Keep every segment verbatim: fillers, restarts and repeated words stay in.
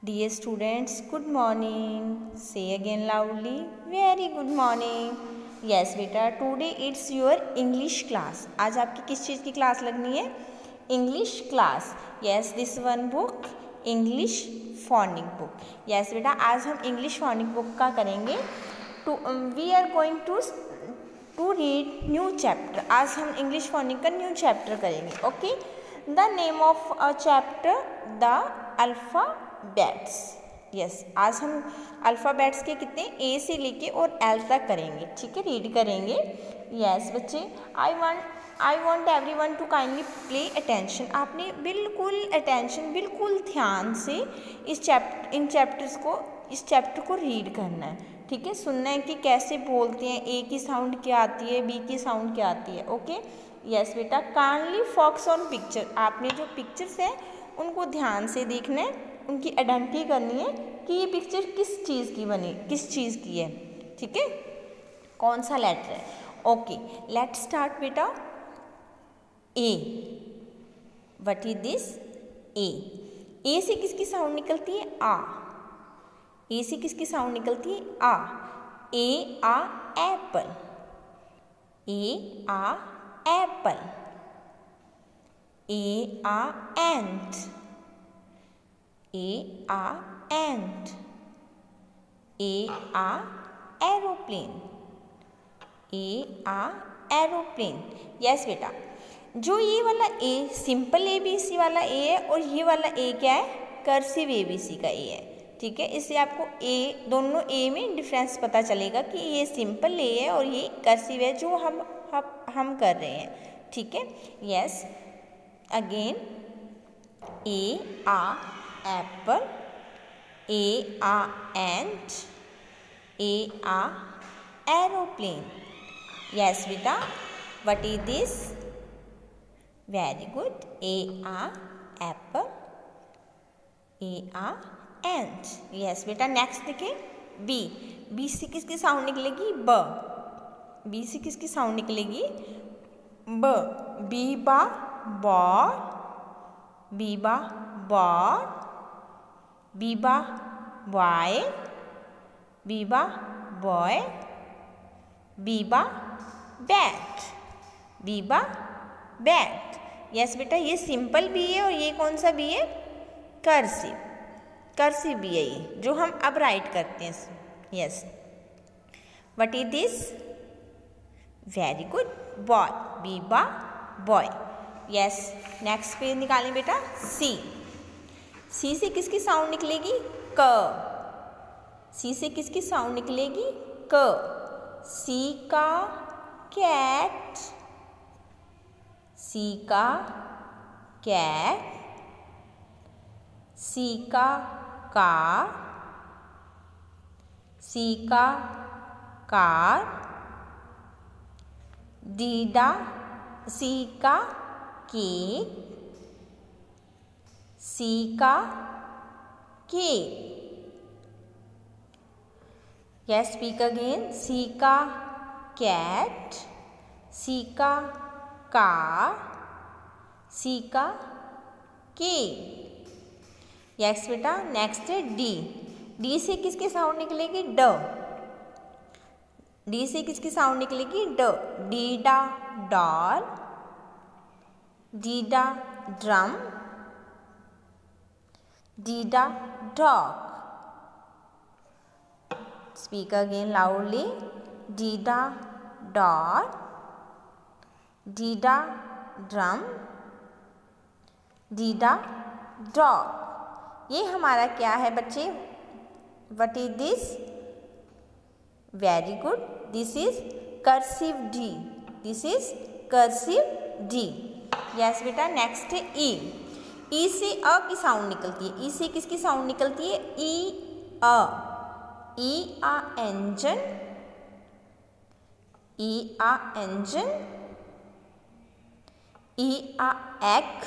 Dear students, good morning. Say again loudly. Very good morning. Yes बेटा, today it's your English class. आज आपकी किस चीज़ की class लगनी है? English class. Yes, this one book, English phonic book. Yes बेटा, आज हम English phonic book का करेंगे. To um, we are going to to read new chapter. आज हम English phonic का new chapter करेंगे. Okay. The name of a chapter, the alphabets. Yes, आज हम अल्फ़ाबेट्स के कितने ए से लेके और एल तक करेंगे. ठीक है, रीड करेंगे. यस बच्चे, I want I want everyone to kindly play attention. आपने बिल्कुल अटेंशन, बिल्कुल ध्यान से इस चैप्टर इन चैप्टर्स को इस चैप्टर को रीड करना है. ठीक है, सुनना है कि कैसे बोलते हैं, ए की साउंड क्या आती है, बी की साउंड क्या आती है. ओके. यस बेटा, काइंडली फोकस ऑन पिक्चर. आपने जो पिक्चर्स हैं उनको ध्यान से देखना है, उनकी आइडेंटिटी करनी है कि ये पिक्चर किस चीज़ की बनी, किस चीज़ की है. ठीक है, कौन सा लेटर है. ओके, लेट स्टार्ट बेटा. A. What is this? A. A से किसकी साउंड निकलती है? आ. ए से किसकी साउंड निकलती है? आ. ए आ एप्पल. ए आ एप्पल. ए आ एंट. ए आ एंट. ए आ एरोप्लेन. ए आ एरोप्लेन. यस बेटा, जो ये वाला a simple A B C वाला ए है और ये वाला ए क्या है? कर्सिव ए बी सी का ए है. ठीक है, इससे आपको ए दोनों ए में डिफरेंस पता चलेगा कि ये सिंपल ए है और ये कर्सिव है जो हम हम हम कर रहे हैं. ठीक है. Yes, again. ए आ एप्पल. ए आ एंट. ए आ एरोप्लेन. यस बेटा, what is this? Very good. A आ एप्पल. ए आ एंट. यस बेटा, नेक्स्ट देखें. बी. बी से किसकी साउंड निकलेगी? ब. बी से किसकी साउंड निकलेगी? ब. बी बा बॉल. बी बा बॉल. बी बा बॉय. बी बा बॉय. बी बा बैट. बी बा बैट. यस बेटा, ये सिंपल बी है और ये कौन सा बी है? कर्सिव. कर्सिव बी है ये, जो हम अब राइट करते हैं. Yes, what is this? Very good. Boy. B बा बॉय. यस, नेक्स्ट पेज निकालें बेटा. सी. सी से किसकी साउंड निकलेगी? क. सी से किसकी साउंड निकलेगी? क. सी का कैट. सी का कैट. सी का कार. सी का कार. डीडा. सी का केक. सी का cake. Yes, speak again. C का कैट. सी का कार. सी का केक. यस बेटा, नेक्स्ट है डी. डी से किसकी साउंड निकलेगी? ड. डी से किसकी साउंड निकलेगी? ड. डीडा डॉल. डीडा ड्रम. डीडा डॉग. Speak again loudly. डीडा डॉल. डीडा ड्रम. डीडा डॉग. ये हमारा क्या है बच्चे? What is this? Very good. This is cursive D. This is cursive D. Yes बेटा, नेक्स्ट है ई. ई से अ की साउंड निकलती है. ई से किसकी साउंड निकलती है? ई अ. ई आ इंजन. ई आ इंजन. ई आ एग.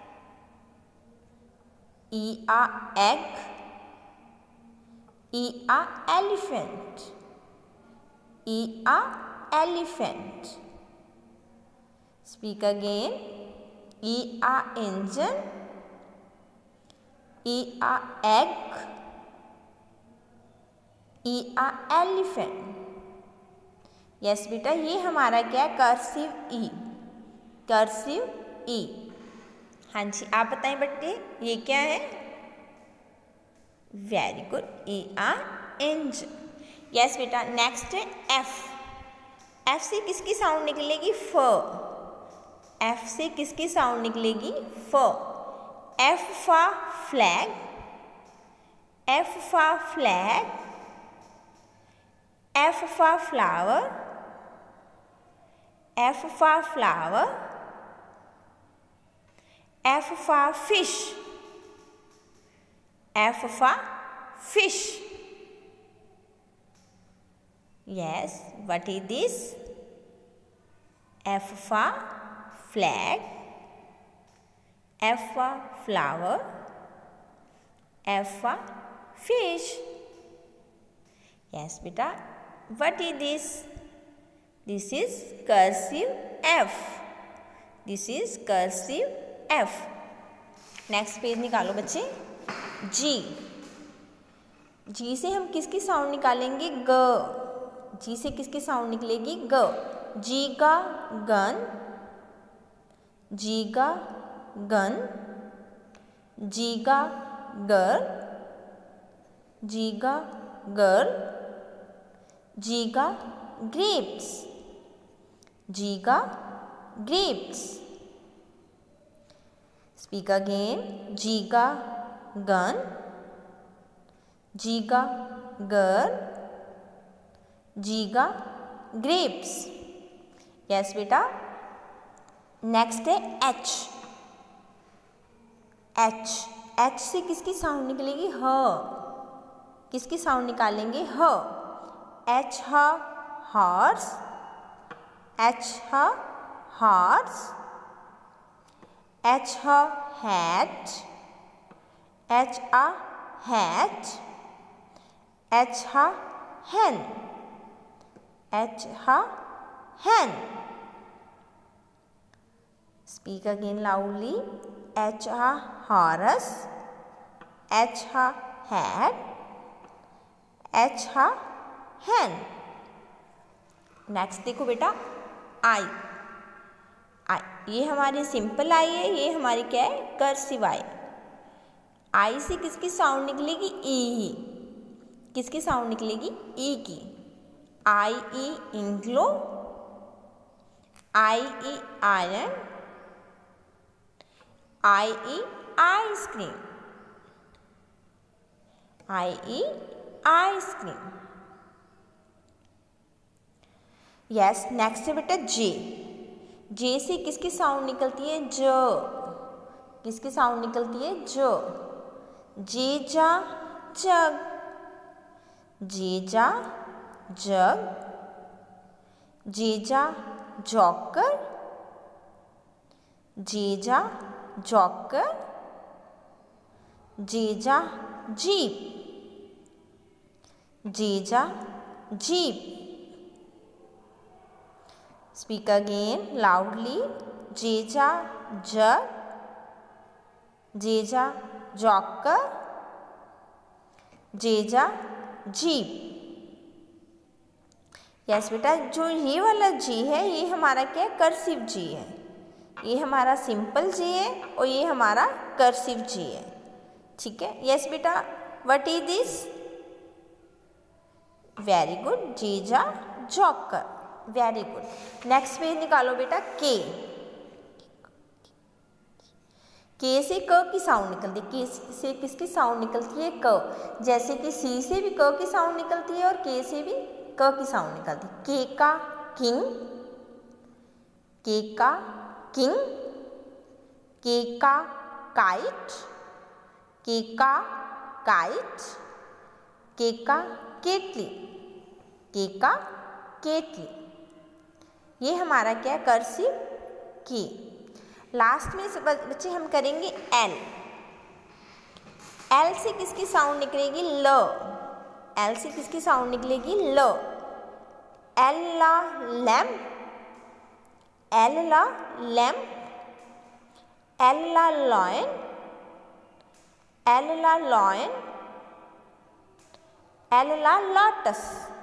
ई आ एग. ई आ एलिफेंट. ई आ एलिफेंट. Speak again. ई आ engine. E a egg, E a elephant। Yes बेटा, ये हमारा क्या है, कर्सिव ई, कर्सिव ई। हाँ जी, आप बताएं बट्टे ये क्या है? वेरी गुड, ए आ एंजल। यस बेटा, नेक्स्ट है एफ। एफ से किसकी साउंड निकलेगी? फ। एफ से किसकी साउंड निकलेगी? फ। एफ फा फ्लैग, एफ फा फ्लैग, एफ फा फ्लावर, एफ फा फ्लावर, एफ फा फिश, एफ फा fish. Yes, what is this? F फा फ्लैग, एफ फा फ्लावर, एफ फा फिश। यस बेटा, what is this? This is cursive F, this is cursive F. Next page निकालो बच्चे। जी, जी से हम किसकी साउंड निकालेंगे? ग। जी से किसकी साउंड निकलेगी? ग। जी का गन, जी का गन, जी का गर्ल, जी का गर्ल, जी का ग्रेप्स, जी का ग्रेप्स। Speak again. G का gun, G का girl, G का grapes. Yes बेटा। नेक्स्ट है H। H, H से किसकी साउंड निकलेगी? ह। किसकी साउंड निकालेंगे? ह। H ह हॉर्स, H ह हॉर्स, H ह hat, H a hat, H ह hen, H ह hen। Speak again loudly. H a horse, H a hat, H a hen। Next देखो बेटा, आई। आई, ये हमारी सिंपल आई है, ये हमारी क्या है? कर्सिव आई। आई से किसकी साउंड निकलेगी? ई। किसकी साउंड निकलेगी? ई की। आई ई इंग्लो, आई ई आयरन, आई ई आइसक्रीम, आई ई आइसक्रीम। यस, नेक्स्ट है बेटा जे। जे से किसकी साउंड निकलती है? ज। किसकी साउंड निकलती है? ज। जे जा जग, जे जा जग, जे जा जॉकर, जे जा जॉकर, जे जा जीप, जे जा jeep. Speak again loudly. Jeja jug, Jeja joker, Jeja jeep। Yes बेटा, जो ये वाला जी है ये हमारा क्या है? कर्सिव जी है। ये हमारा सिंपल जी है और ये हमारा कर्सिव जी है। ठीक है। यस बेटा, what is this? Very good, जीजा joker. Very good. Next page निकालो बेटा, के। के से क की साउंड निकलती है। के से किसकी साउंड निकलती है? क। जैसे कि सी से भी क की साउंड निकलती है और के से भी क की साउंड निकलती है। के का किंग, के का किंग, के का काइट, के का काइट, के का केटली, के का केटली। ये हमारा क्या है? कर्सिव की। लास्ट में बच्चे हम करेंगे एल। एल से किसकी साउंड निकलेगी? ल। एल से किसकी साउंड निकलेगी? ल। एल ला लैम्प, एल ला लैम्प, एल ला लॉयन, L ला lion, L ला lotus,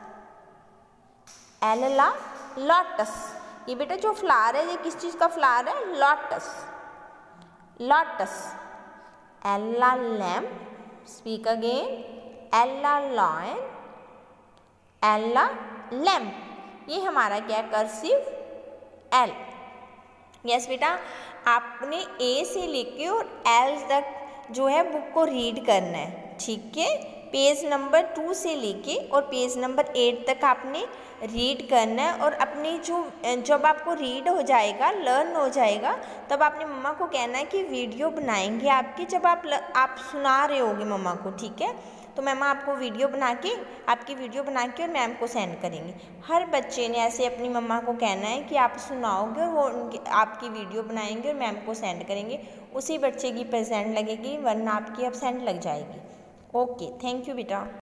L ला lotus। ये बेटा जो फ्लावर है ये किस चीज़ का फ्लावर है? Lotus, lotus. L ला lamb, speak again, L ला lion, L ला lamb। ये हमारा क्या है? Cursive L। यस बेटा, आपने ए से लेके और एल तक जो है बुक को रीड करना है, ठीक है। पेज नंबर टू से लेके और पेज नंबर एट तक आपने रीड करना है। और अपनी जो जब आपको रीड हो जाएगा, लर्न हो जाएगा, तब आपने मम्मा को कहना है कि वीडियो बनाएंगे आपकी, जब आप आप सुना रहे होगे मम्मा को, ठीक है। तो मम्मा आपको वीडियो बना के आपकी वीडियो बना के और मैम को सेंड करेंगे। हर बच्चे ने ऐसे अपनी मम्मा को कहना है कि आप सुनाओगे और वो उनकी आपकी वीडियो बनाएंगे और मैम को सेंड करेंगे। उसी बच्चे की प्रेजेंट लगेगी, वरना आपकी एब्सेंट लग जाएगी। ओके, थैंक यू बेटा।